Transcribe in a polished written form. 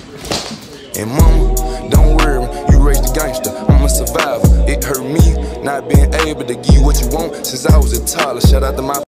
And mama, don't worry, you raised a gangster, I'm a survivor. It hurt me not being able to give you what you want since I was a toddler. Shout out to my